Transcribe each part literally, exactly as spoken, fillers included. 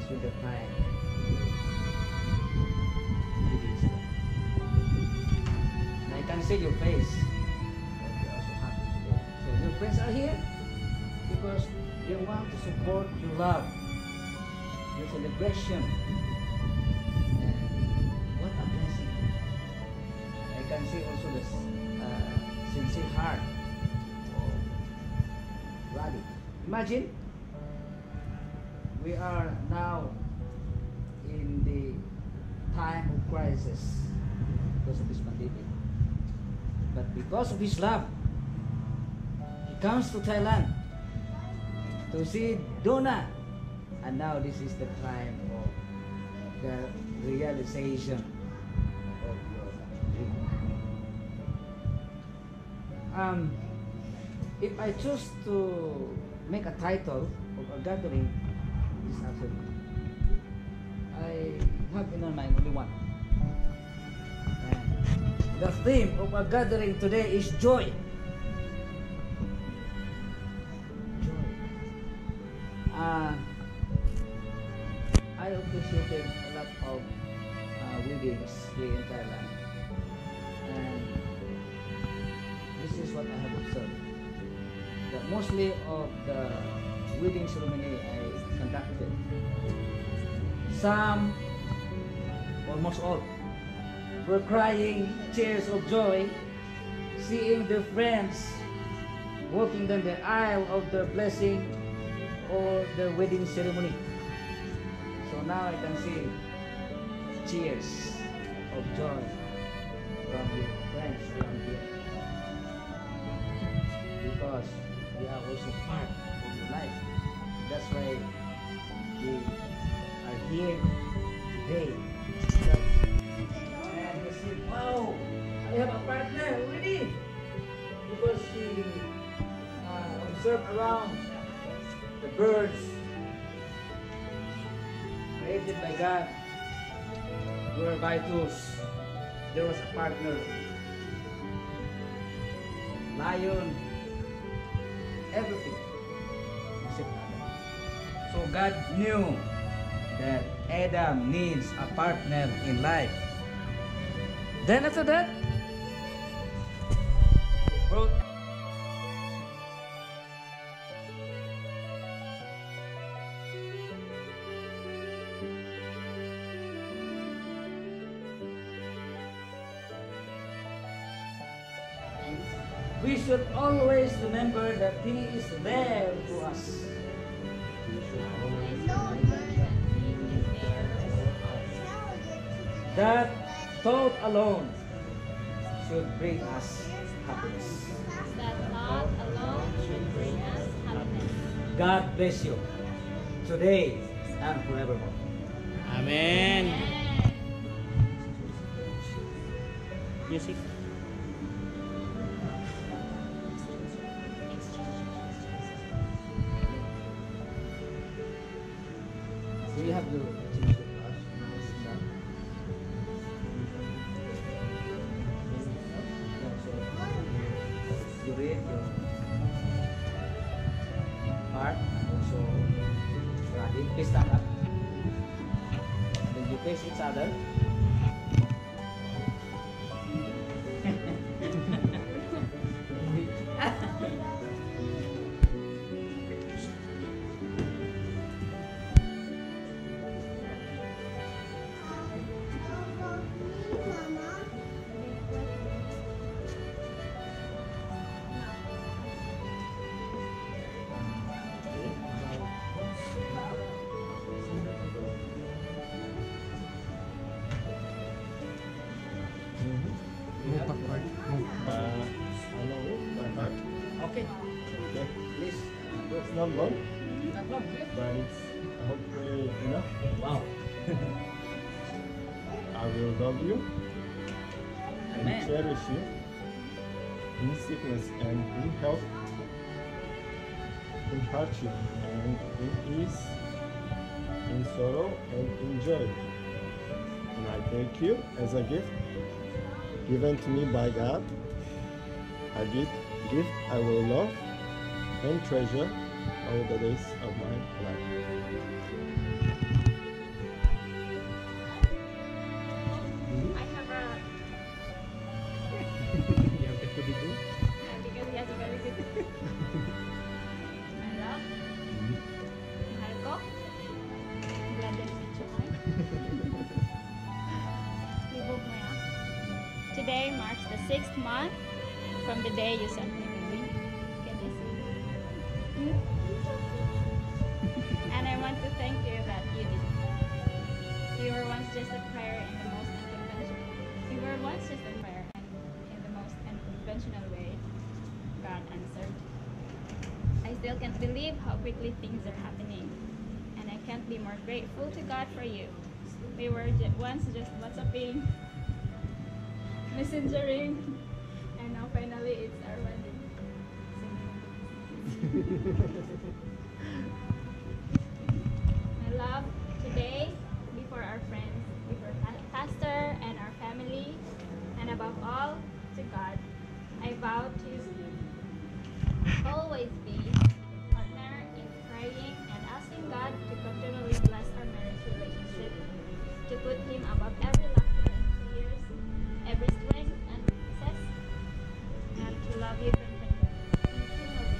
with the time. It is. And I can see your face. That you're also happy today. So your friends are here because they want to support your love, your celebration. And what a blessing. I can see also the uh, sincere heart of Radi. Imagine, we are now in the time of crisis because of this pandemic. But because of his love, he comes to Thailand to see Donna. And now this is the time of the realization of your dream. Um, if I choose to make a title of a gathering this afternoon, I have in my mind only one. And the theme of a gathering today is joy. Joy. Uh, I appreciated a lot of uh, weddings here in Thailand, and this is what I have observed. That mostly of the wedding ceremony I conducted, some, almost all, were crying tears of joy, seeing their friends walking down the aisle of the blessing or the wedding ceremony. So now I can see cheers of joy from your friends around here, because we are also part of your life. That's why we are here today. And they say, wow, I have a partner already, because she uh, observed around the birds created by God were vitals. There was a partner, lion, everything except Adam. So God knew that Adam needs a partner in life. Then after that, he brought we should always remember that He is there for us. That thought alone should bring us happiness. That thought alone should bring us happiness. God bless you today and forevermore. Amen. Music. Do you have to change the brush? You read your part, also Radi, please stand up. And then you face each other. Okay. Okay. Please. It's not long, Not long, okay? but it's hopefully enough. Wow. I will love you and Amen. cherish you in sickness and in health, in hardship and in ease, in sorrow and in joy. And I thank you as a gift given to me by God, a gift, gift I will love and treasure all the days of my life. Today marks the sixth month from the day you sent me the link. Can you see? And I want to thank you that you did. You were once just a prayer in the most unconventional. You were once just a prayer, and in the most unconventional way, God answered. I still can't believe how quickly things are happening, and I can't be more grateful to God for you. We were ju- once just WhatsApping, messengering, and now finally it's our wedding. My love, today, before our friends, before pa- pastor and our family, and above all, to God, I vow to always be a partner in praying and asking God to continually bless our marriage relationship, to put Him above every laughter and tears, every strength and success, and to love you continually.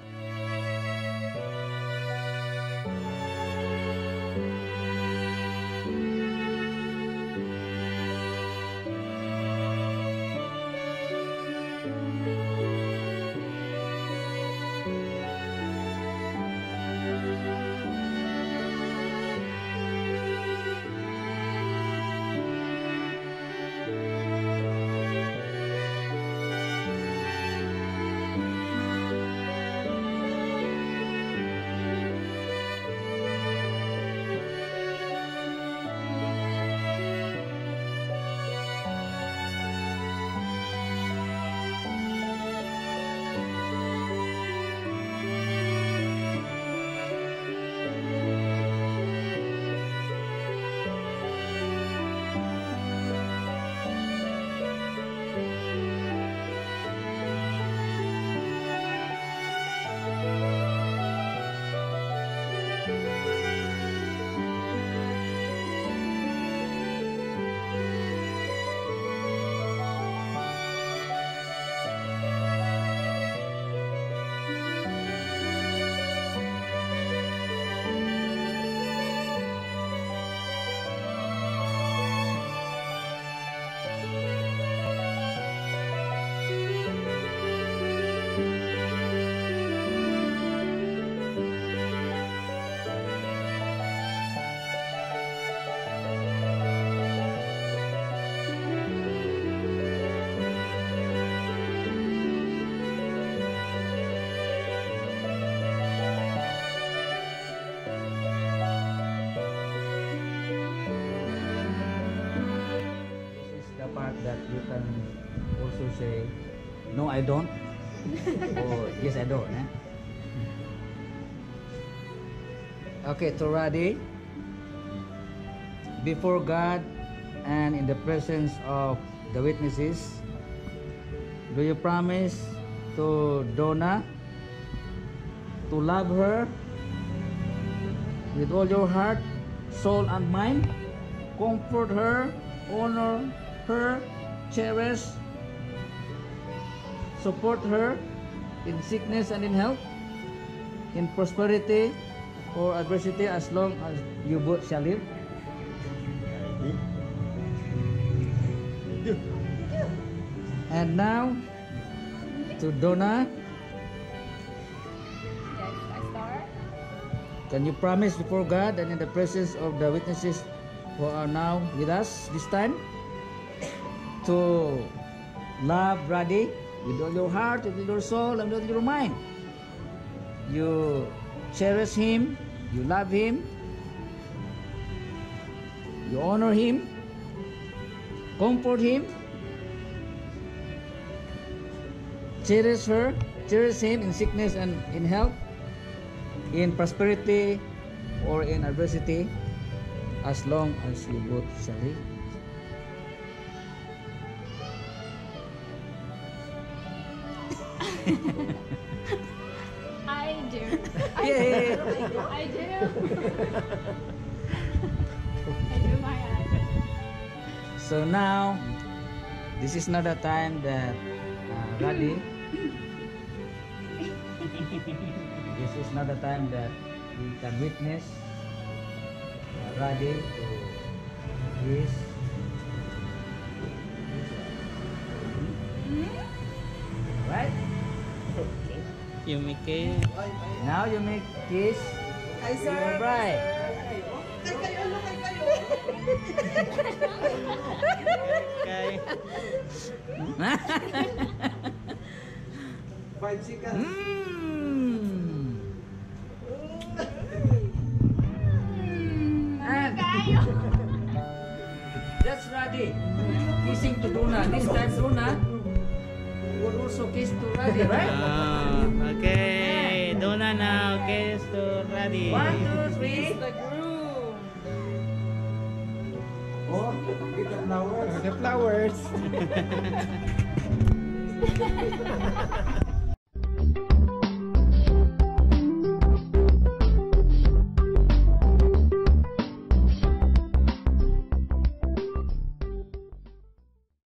This is the part that you can also say, no, I don't, or yes, I don't. Eh? Okay, to Radi, before God and in the presence of the witnesses, do you promise to Donna to love her with all your heart, soul, and mind, comfort her, honor her, cherish, support her in sickness and in health, in prosperity or adversity, as long as you both shall live? And now to Donna, Yes, I start. can you promise before God and in the presence of the witnesses who are now with us this time to love Radi with all your heart, with all your soul, and with all your mind? You cherish him, you love him, you honor him, comfort him, cherish her, cherish him in sickness and in health, in prosperity or in adversity, as long as you both shall live. I do. I Yay. do. I do. I do my hand. So now, this is not the time that uh, Radi, this is not the time that we can witness uh, Radi to his You make it. Now you make kiss Kay to sir. your bride. Kay kayo, ano kay kayo? Okay. Five seconds. Mm. And that's Radi kissing to Donna. This time Donna would also kiss to Radi, right? Ah, okay. Donna now. Kiss to Radi. One, two, three. The groom. Oh, get the flowers. The flowers.